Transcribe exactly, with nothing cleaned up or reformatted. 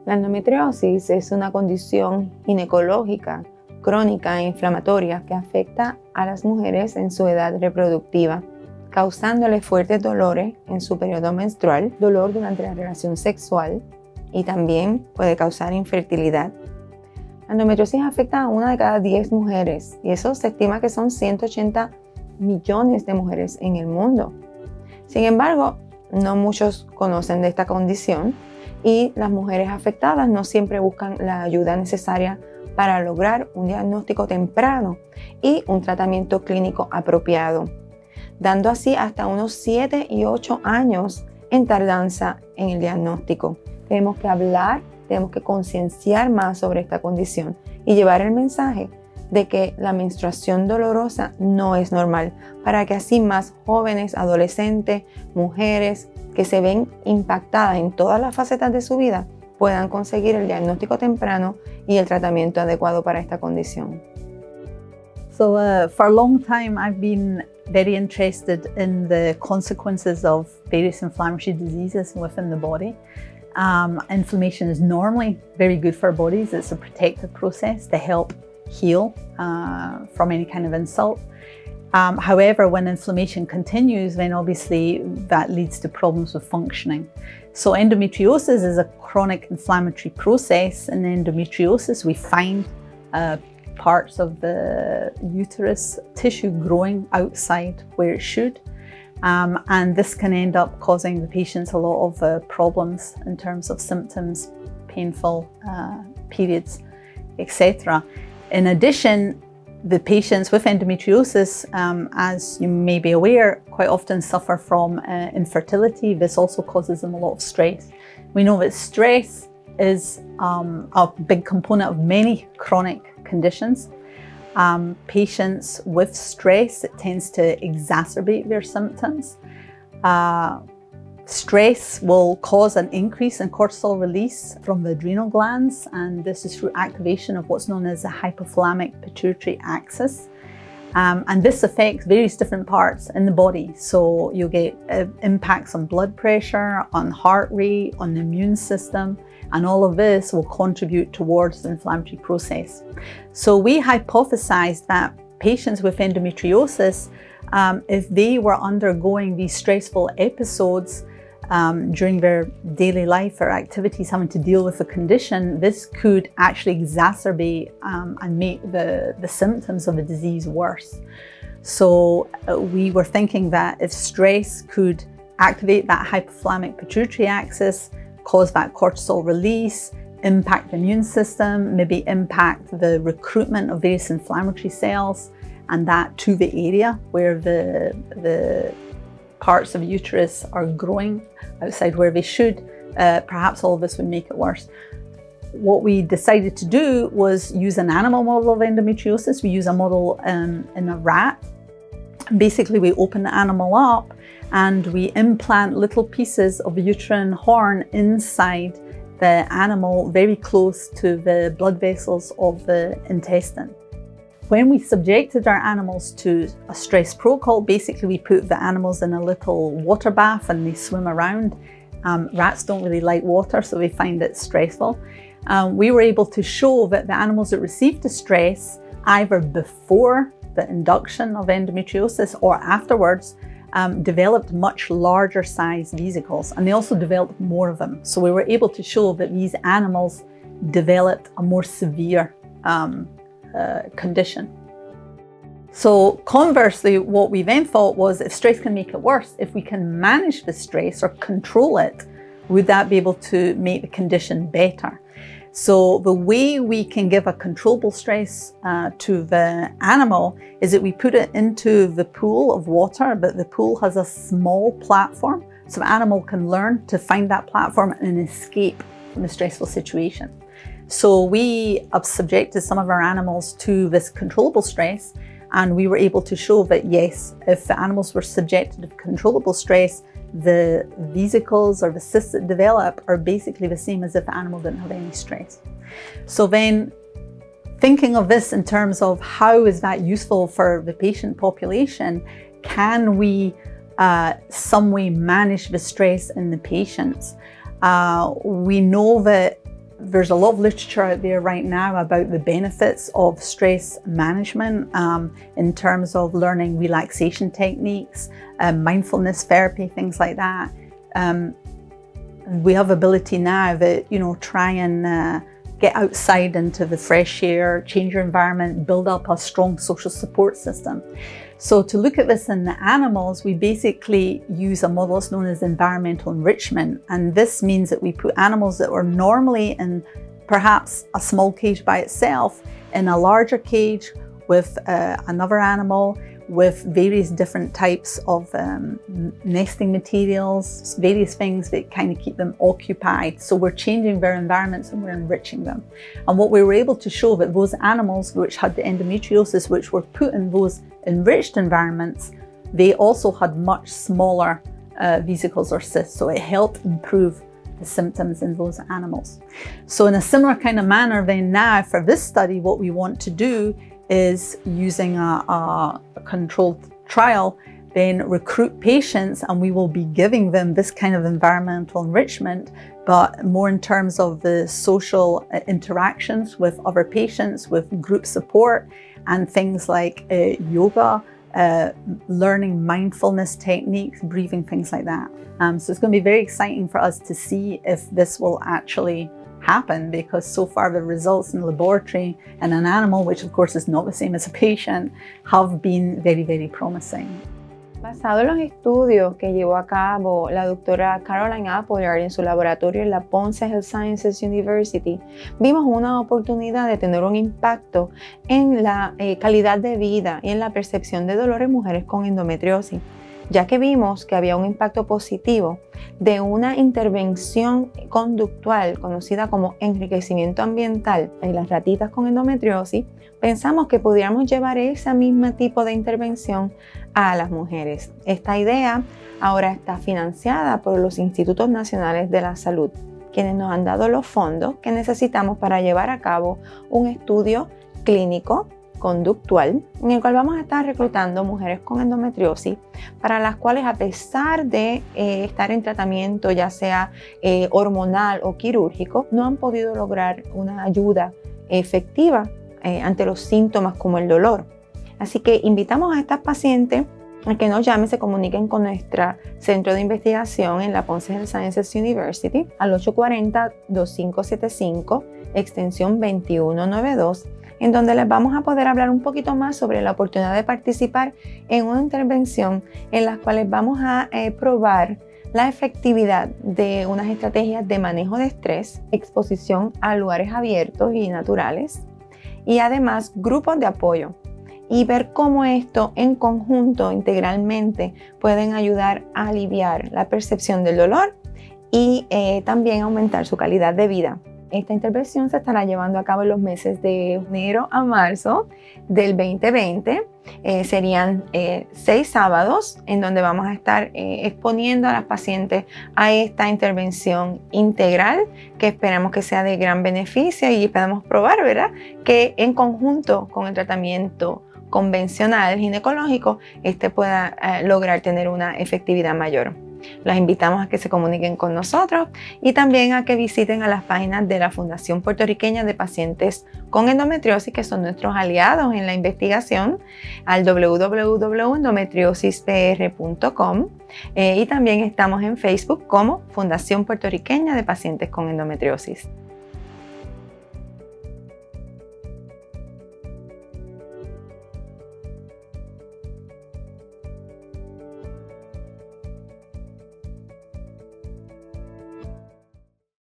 La endometriosis es una condición ginecológica crónica e inflamatoria que afecta a las mujeres en su edad reproductiva, causándole fuertes dolores en su periodo menstrual, dolor durante la relación sexual y también puede causar infertilidad. La endometriosis afecta a una de cada diez mujeres y eso se estima que son ciento ochenta millones de mujeres en el mundo. Sin embargo, no muchos conocen de esta condición y las mujeres afectadas no siempre buscan la ayuda necesaria para lograr un diagnóstico temprano y un tratamiento clínico apropiado, dando así hasta unos siete y ocho años en tardanza en el diagnóstico. Tenemos que hablar, tenemos que concienciar más sobre esta condición y llevar el mensaje de que la menstruación dolorosa no es normal, para que así más jóvenes, adolescentes, mujeres que se ven impactadas en todas las facetas de su vida puedan conseguir el diagnóstico temprano y el tratamiento adecuado para esta condición. So uh, for a long time I've been very interested in the consequences of various inflammatory diseases within the body. Um, inflammation is normally very good for our bodies. It's a protective process to help heal uh, from any kind of insult. Um, however, when inflammation continues, then obviously that leads to problems with functioning. So endometriosis is a chronic inflammatory process. In endometriosis, we find uh, parts of the uterus tissue growing outside where it should. Um, and this can end up causing the patients a lot of uh, problems in terms of symptoms, painful uh, periods, et cetera. In addition, the patients with endometriosis, um, as you may be aware, quite often suffer from uh, infertility. This also causes them a lot of stress. We know that stress is um, a big component of many chronic conditions. Um, patients with stress, it tends to exacerbate their symptoms. Uh, stress will cause an increase in cortisol release from the adrenal glands, and this is through activation of what's known as the hypothalamic pituitary axis. Um, and this affects various different parts in the body. So you'll get uh, impacts on blood pressure, on heart rate, on the immune system, and all of this will contribute towards the inflammatory process. So we hypothesized that patients with endometriosis, um, if they were undergoing these stressful episodes um, during their daily life or activities having to deal with the condition, this could actually exacerbate um, and make the, the symptoms of the disease worse. So uh, we were thinking that if stress could activate that hypothalamic pituitary axis, cause that cortisol release, impact the immune system, maybe impact the recruitment of various inflammatory cells, and that to the area where the, the parts of the uterus are growing outside where they should, uh, perhaps all of this would make it worse. What we decided to do was use an animal model of endometriosis. We use a model um, in a rat. Basically, we open the animal up and we implant little pieces of the uterine horn inside the animal very close to the blood vessels of the intestine. When we subjected our animals to a stress protocol, basically we put the animals in a little water bath and they swim around. Um, rats don't really like water, so they find it stressful. Um, we were able to show that the animals that received the stress, either before the induction of endometriosis or afterwards, um, developed much larger size vesicles, and they also developed more of them. So we were able to show that these animals developed a more severe um, uh, condition. So conversely, what we then thought was, if stress can make it worse, if we can manage the stress or control it, would that be able to make the condition better? So the way we can give a controllable stress uh, to the animal is that we put it into the pool of water, but the pool has a small platform, so the animal can learn to find that platform and escape from the stressful situation. So we have subjected some of our animals to this controllable stress, and we were able to show that yes, if the animals were subjected to controllable stress, the vesicles or the cysts that develop are basically the same as if the animal didn't have any stress. So then, thinking of this in terms of how is that useful for the patient population, can we uh, some way manage the stress in the patients? Uh, we know that There's a lot of literature out there right now about the benefits of stress management um, in terms of learning relaxation techniques, um, mindfulness therapy, things like that. Um, we have ability now that, you know, try and uh, get outside into the fresh air, change your environment, build up a strong social support system. So to look at this in the animals, we basically use a model that's known as environmental enrichment. And this means that we put animals that were normally in perhaps a small cage by itself in a larger cage with uh, another animal, with various different types of um, nesting materials, various things that kind of keep them occupied. So we're changing their environments and we're enriching them. And what we were able to show that those animals which had the endometriosis, which were put in those enriched environments, they also had much smaller uh, vesicles or cysts. So it helped improve the symptoms in those animals. So in a similar kind of manner then now for this study, what we want to do is using a, a, a controlled trial, then recruit patients, and we will be giving them this kind of environmental enrichment, but more in terms of the social interactions with other patients, with group support, and things like uh, yoga, uh, learning mindfulness techniques, breathing, things like that. Um, so it's going to be very exciting for us to see if this will actually happen, because so far the results in the laboratory in an animal, which of course is not the same as a patient, have been very, very promising. Basado en los estudios que llevó a cabo la doctora Caroline Appleyard en su laboratorio en la Ponce Health Sciences University, vimos una oportunidad de tener un impacto en la eh, calidad de vida y en la percepción de dolor en mujeres con endometriosis, ya que vimos que había un impacto positivo de una intervención conductual conocida como enriquecimiento ambiental en las ratitas con endometriosis. Pensamos que pudiéramos llevar ese mismo tipo de intervención a las mujeres. Esta idea ahora está financiada por los Institutos Nacionales de la Salud, quienes nos han dado los fondos que necesitamos para llevar a cabo un estudio clínico conductual en el cual vamos a estar reclutando mujeres con endometriosis para las cuales, a pesar de eh, estar en tratamiento ya sea eh, hormonal o quirúrgico, no han podido lograr una ayuda efectiva eh, ante los síntomas como el dolor. Así que invitamos a estas pacientes a que nos llamen, se comuniquen con nuestro centro de investigación en la Ponce Health Sciences University al ocho cuatro cero, dos cinco siete cinco, extensión veintiuno noventa y dos, en donde les vamos a poder hablar un poquito más sobre la oportunidad de participar en una intervención en las cuales vamos a eh, probar la efectividad de unas estrategias de manejo de estrés, exposición a lugares abiertos y naturales, y además grupos de apoyo, y ver cómo esto en conjunto, integralmente, pueden ayudar a aliviar la percepción del dolor y eh, también aumentar su calidad de vida. Esta intervención se estará llevando a cabo en los meses de enero a marzo del veinte veinte. Eh, serían eh, seis sábados en donde vamos a estar eh, exponiendo a las pacientes a esta intervención integral que esperamos que sea de gran beneficio y podemos probar, ¿verdad?, que en conjunto con el tratamiento convencional ginecológico este pueda eh, lograr tener una efectividad mayor. Los invitamos a que se comuniquen con nosotros y también a que visiten a las páginas de la Fundación Puertorriqueña de Pacientes con Endometriosis, que son nuestros aliados en la investigación, al w w w punto endometriosis p r punto com, eh, y también estamos en Facebook como Fundación Puertorriqueña de Pacientes con Endometriosis.